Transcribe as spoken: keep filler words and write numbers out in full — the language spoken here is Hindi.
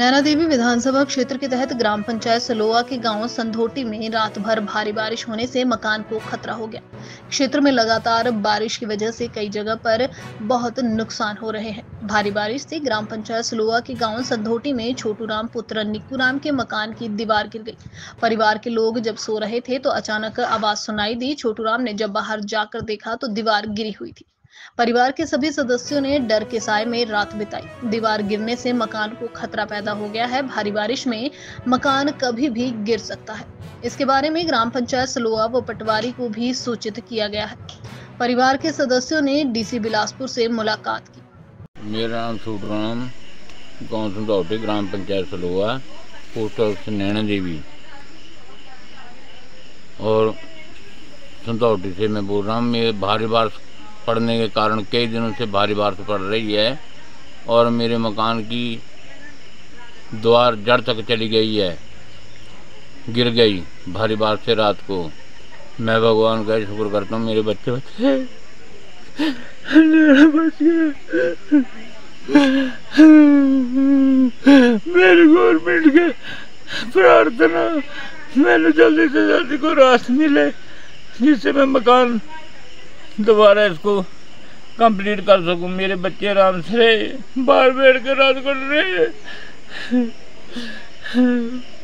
नैना देवी विधानसभा क्षेत्र के तहत ग्राम पंचायत सलोआ के गांव संधोटी में रात भर भारी बारिश होने से मकान को खतरा हो गया। क्षेत्र में लगातार बारिश की वजह से कई जगह पर बहुत नुकसान हो रहे हैं। भारी बारिश से ग्राम पंचायत सलोआ के गांव संधोटी में छोटू राम पुत्र निक्कू राम के मकान की दीवार गिर गई। परिवार के लोग जब सो रहे थे तो अचानक आवाज सुनाई दी। छोटू राम ने जब बाहर जाकर देखा तो दीवार गिरी हुई थी। परिवार के सभी सदस्यों ने डर के साए में रात बिताई। दीवार गिरने से मकान को खतरा पैदा हो गया है। भारी बारिश में मकान कभी भी गिर सकता है। इसके बारे में ग्राम पंचायत सलोआ व पटवारी को भी सूचित किया गया है। परिवार के सदस्यों ने डीसी बिलासपुर से मुलाकात की। मेरा नाम छोटू राम, गाँव संधोटी, ग्राम पंचायत सलोआ, पोस्ट ऑफिस नैना देवी और संधोटी से मैं बोल रहा हूँ। मेरे भारी बारिश पड़ने के कारण कई दिनों से भारी बारिश पड़ रही है और मेरे मकान की दीवार जड़ तक चली गई है, गिर गई भारी बारिश से रात को। मैं भगवान का शुक्र करता हूँ, मेरे बच्चे बच्चे मेरी गवर्नमेंट के प्रार्थना मैंने जल्दी से जल्दी को राहत मिले जिससे मैं मकान दोबारा इसको कंप्लीट कर सकूं। मेरे बच्चे आराम से बाहर बैठ कर रात कर रहे हैं।